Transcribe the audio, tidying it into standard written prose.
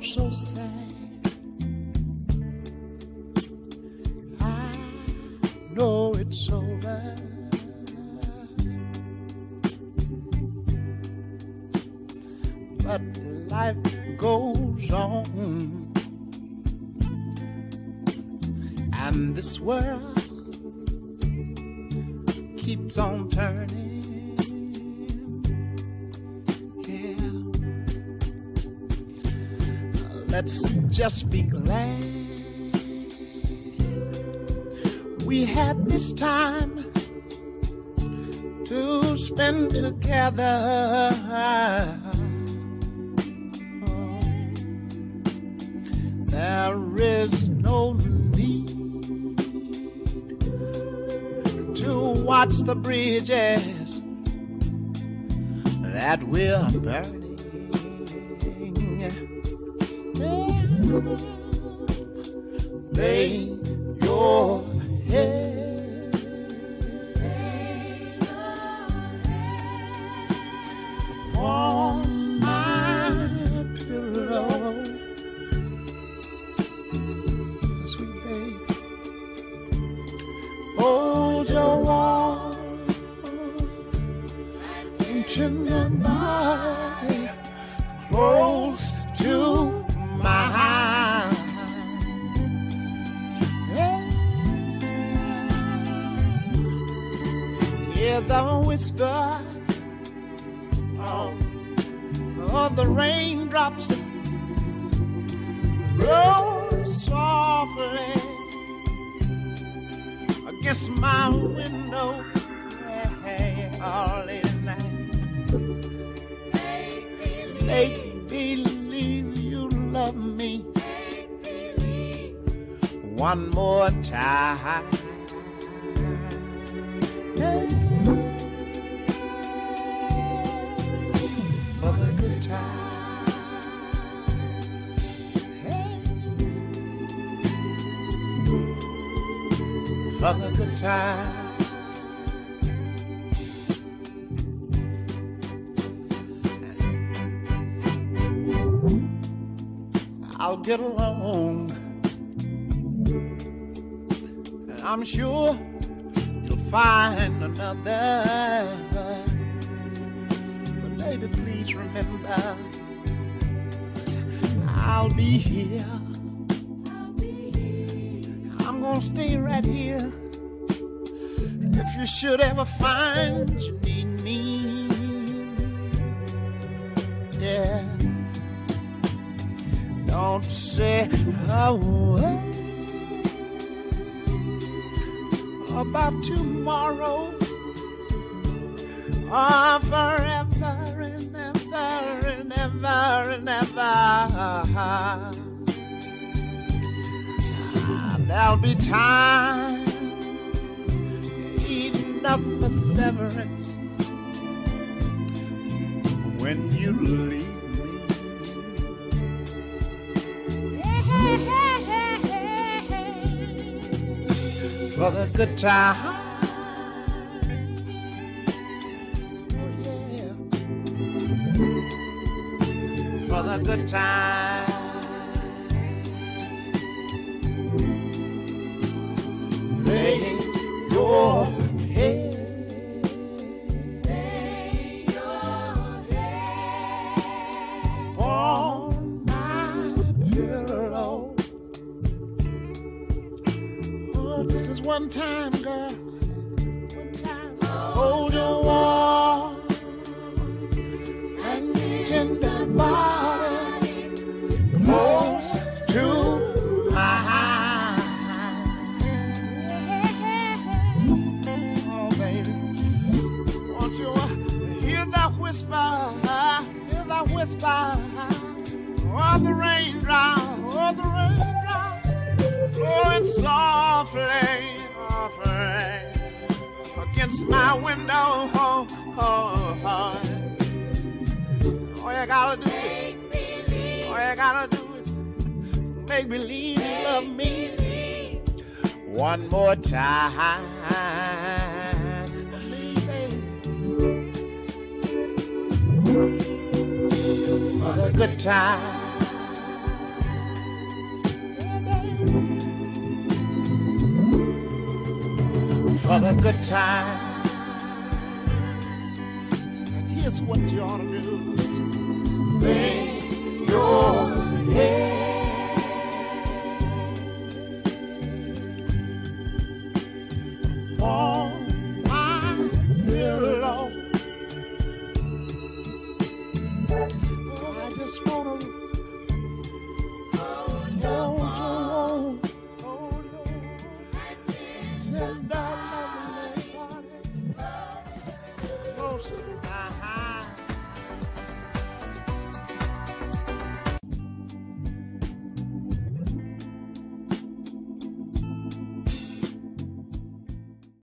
so sad. I know it's over. But life goes on, and this world keeps on turning. Yeah, let's just be glad we had this time to spend together. There is no need to watch the bridges that we're burning. Lay your head on my pillow. Hold your warm and tender body close to mine. Hear the whisper of the raindrops roll softly against my window, all late at night. Make believe you love me one more time. For the good times. For the good times. I'll get along, and I'm sure you'll find another. But baby, please remember, I'll be here. I'm gonna stay right here. If you should ever find you need me, yeah, don't say a word about tomorrow or forever and ever and ever and ever. There'll be time enough for severance when you leave me. For the good time. Oh yeah. For the good time. Lay your head. Lay your head on my pillow. Oh, this is one time, girl. One time. Hold your warm and tender body close to mine. Oh, baby, won't you hear that whisper? Hear that whisper? Oh, the raindrops, blowing softly, softly against my window. All you gotta do is make believe you love me one more time. For the good time. for the good times. And here's what you ought to do: lay your head on my pillow. I just wanna hold you, tender.